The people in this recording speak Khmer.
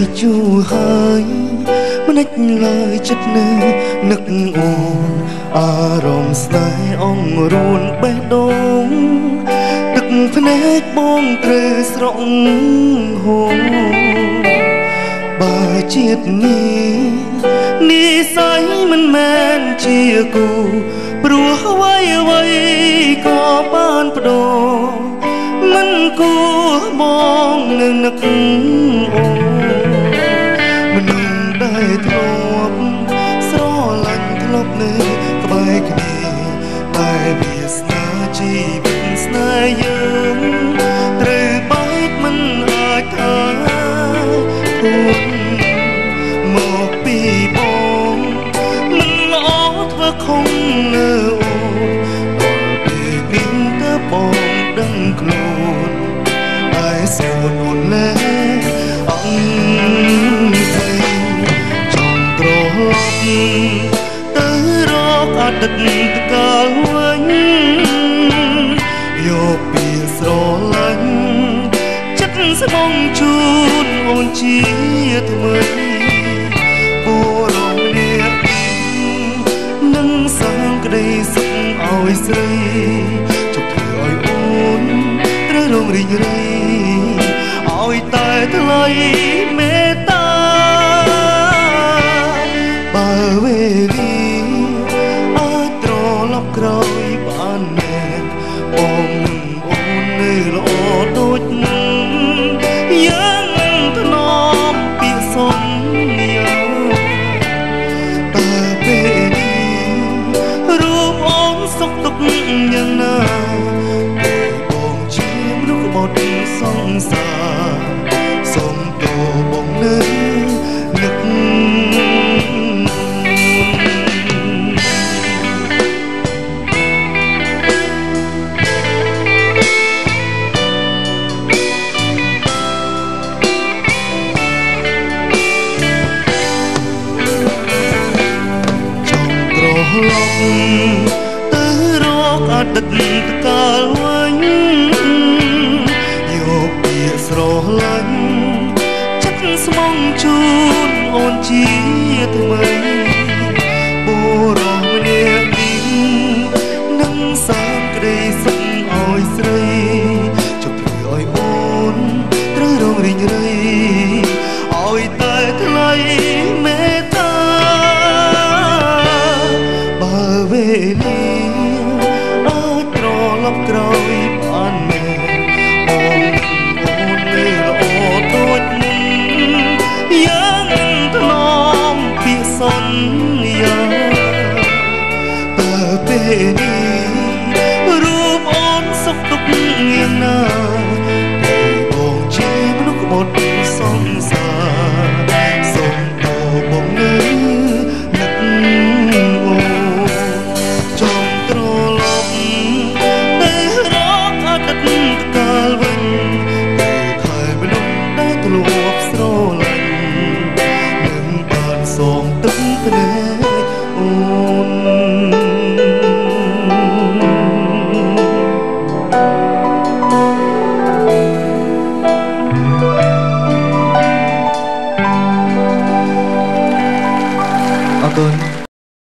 ជួហើយមិនដេចឡើយចិត្តនៅនឹកអូនអារម្មណ៍ស្នេហ៍អងរួនបេះដូងទឹកភ្នែកបងត្រូវស្រក់ហូរបើជាតិនេះនិស័យមិនមែនជាគូព្រោះអ្វីអ្វីក៏បានបដូរមិនគួរបងនឹងនឹកអូមនុស្សដែលធ្លាប់ស្រឡាញ់ធ្លាប់នៅក្បែរគ្នាតែវាស្នាជីវិតស្នេហ៍យើងត្រូវបែកមិនអាចថាពួនមកពីបងមិនល្អធ្វើខំលើអូដល់ពេលវិញទៅបងដឹងខ្លួនតែសួនអូនលែអង្គចង់ត្រឡប់ទៅរកអតីតកាលវិញយកពីស្រឡាញ់ចិត្តស្មងជូនអូនជាថ្មីពូរងនេះនឹងសាងក្តីសុខឲ្យស្រីជប់ធ្វើឲ្យអូនត្រូវរងរីករាយឲ្យតែថ្លៃមេត្តាបើវេលាអាចត្រឡប់ក្រោយបានមែនបងនឹងអូននៅល្អដូចមុនយ៉ាងថ្នមពីសន្យាតែពេលនេះរូបអូនសុខទុក្ខយ៉ាងណាពេលបងជាមនុស្សបត់សង្សារសូមតបងនៅនឹកឡប់ទៅរកអតីតកាលវិញយកពាក្យស្រឡាញ់ចិត្តស្មងជូនអូនជាថ្មីបុរសម្នាក់នេះនឹងសាងក្តីសុខឲ្យស្រីជប់ធ្វើឲ្យអូនត្រូវរងរីករាយឲ្យតែថ្លៃមេត្តាវេលាអាចត្រឡប់ក្រោយបានមែនបងអូននៅល្អដូចមុនយ៉ាងថ្នមពីសន្យាតែពេលនេះរូបអូនសុខទុក្ខយ៉ាងណាពេលបងជាមនុស្សបត់សង្សារសូមតបងនៅនឹកកាលវិញតែខែមនុស្សដែលធ្លាប់ស្រឡាញ់នឹងបានសងទឹកភ្នែកអូនអរគុណ